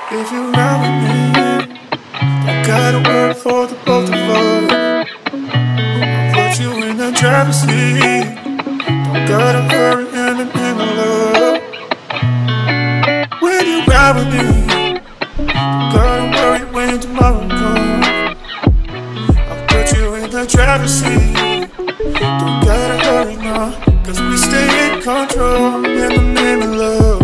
If you ride with me, don't gotta work for the both of us. I'll put you in the driver's seat. Don't gotta hurry in the love. When you ride with me, don't gotta worry when tomorrow comes. I'll put you in the driver's seat. Don't gotta hurry now, cause we stay in control in the name of love.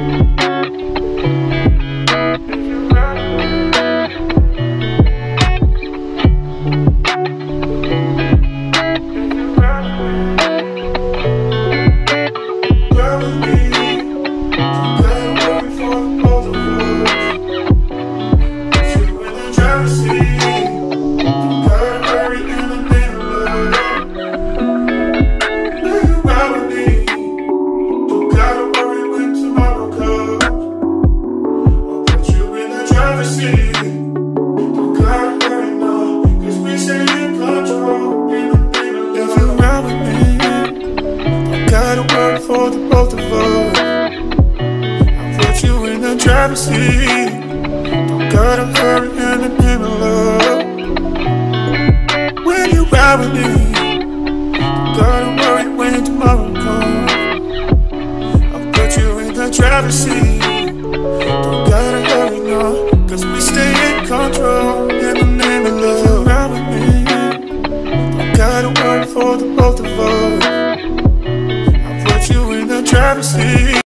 For the both of us, I'll put you in the driver's seat. Don't gotta hurry in the name of love. When you ride with me, don't gotta worry when tomorrow comes. I'll put you in the driver's seat. Don't gotta hurry now, cause we stay in control in the name of love. If you ride with me, don't gotta worry for the both of us. You in the driver's seat.